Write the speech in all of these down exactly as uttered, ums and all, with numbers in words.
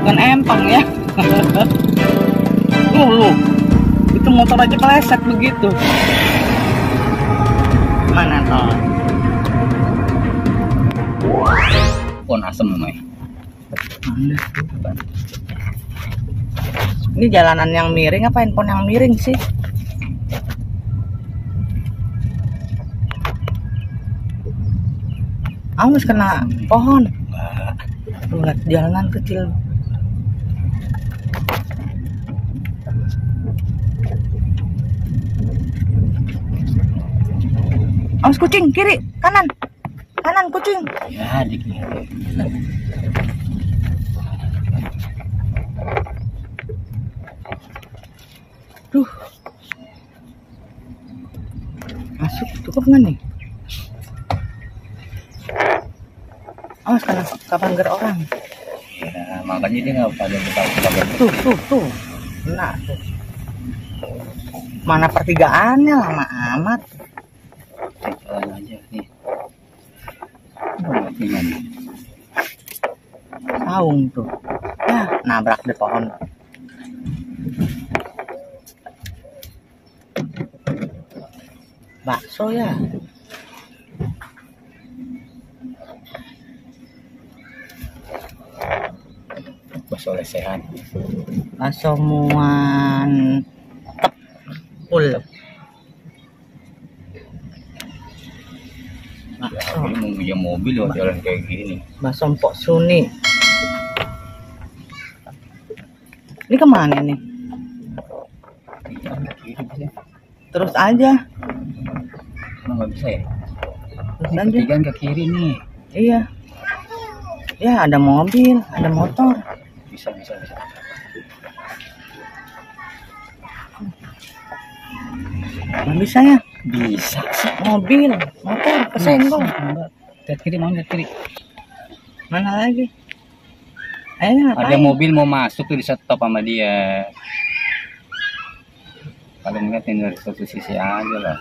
bukan empang ya. Lu, lu, itu motor aja keleset begitu. Mana tol? Pon asem namanya. Ini jalanan yang miring apa handphone yang miring sih? Awas kena pohon. Tuh, lihat jalanan kecil. Awas kucing, kiri, kanan. Kanan kucing. Ya, di kiri. Duh. Masuk cukup nggak nih? Awas karena kapan ger orang. Ya, makanya dia nggak pada buka-buka. Tuh, tuh, tuh. Nah, tuh. Mana pertigaannya lama amat. Jalan aja nih. Oh, gimana? Saung tuh. Ya, nabrak di pohon. Bakso ya. Bakso lesehan. Bakso muan tepul. Bakso. Ini mau punya mobil loh jalan kayak gini. Bakso Mpok Suni. Ini kemana nih? Terus aja. Emang nggak bisa ya? Terus Ini aja. ketigaan ke kiri nih. Iya. Ya ada mobil, ada motor. Bisa, bisa, bisa. Nggak bisa ya? Bisa sih. Mobil, motor, kesenggol. Lihat kiri, mau lihat kiri. Mana lagi? Ayo, Ada mobil mau masuk tuh di stop sama dia. Paling nggak tinggal di satu sisi aja lah.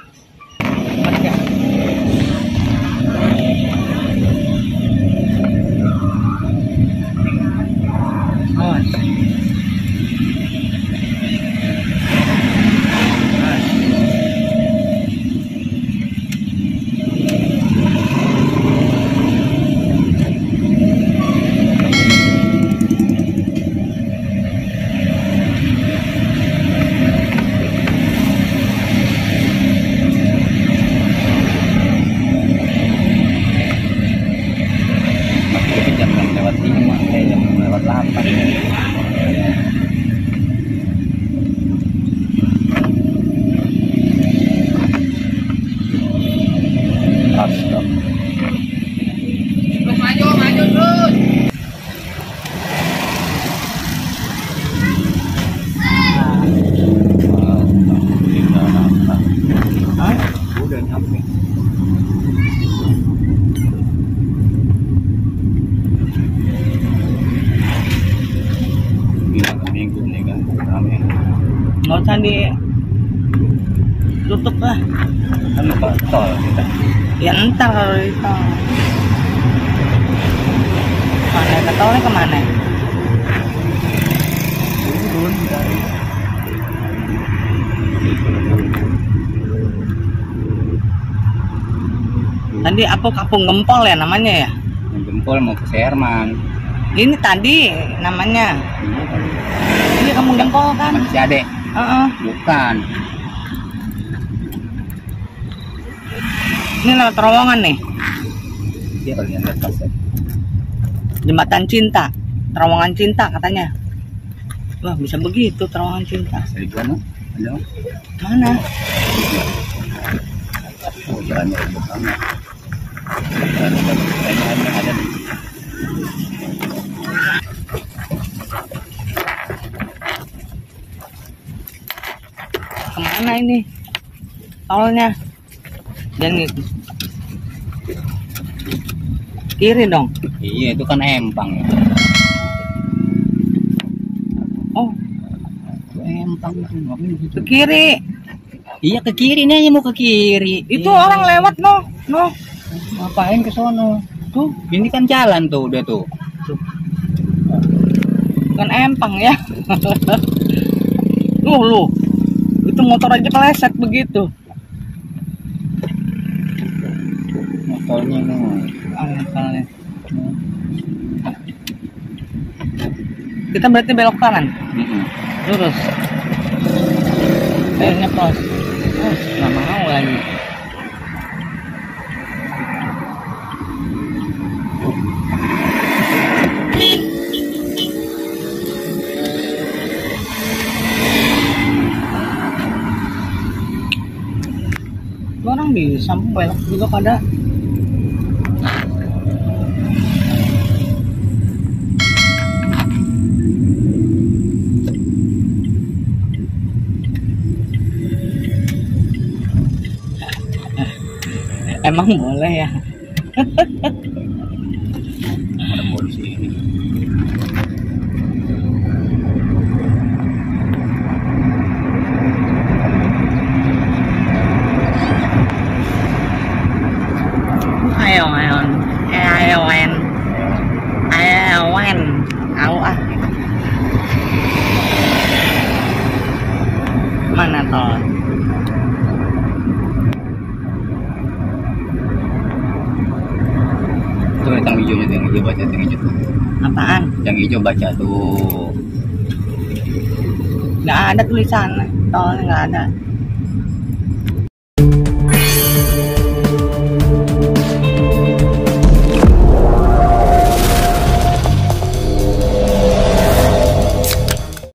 Nggak usah di tutup lah. Kan lupa tol kita. Ya entar kalau di tol. Mana ke tolnya kemana? Turun dari. Tadi apa Kampung Gempol ya namanya ya? Yang Gempol mau ke Serman. Ini tadi namanya. Ini Kampung Gempol kan? Si Ade. Uh-uh. Bukan. Ini lewat terowongan nih. Dia kali yang atas ya. Jembatan Cinta, terowongan cinta katanya. Wah bisa begitu terowongan cinta. Dari mana? Ada? Mana? Oh, jalannya ribet banget. Jalan-jalan ada. Kemana ini? Tolnya. Dan itu. Kiri dong. Iya, itu kan empang ya. Oh, Itu empang itu ngapain gitu? ke kiri. Iya ke kiri nih, aja mau ke kiri. Itu Iya. orang lewat no, no. Ngapain ke sono? Tuh, Ini kan jalan tuh udah tuh. tuh. Bukan empang ya. Lu lu. Itu motor aja keleset begitu. Motornya memang. Akalnya. Kita berarti belok kanan. Mm-mm. Lurus. Akhirnya pos. Oh, nggak mau lagi. Orang bisa belok juga pada. Emang boleh ya? Ada polisi ini. Ayo, ayo, ayo, wen, ayo, wen, tahu ah. Mana tol? Tuh yang hijaunya tuh, yang hijau baca tuh, yang hijau tuh. Apaan? Yang hijau baca tuh. Nggak ada tulisan, tolnya nggak ada.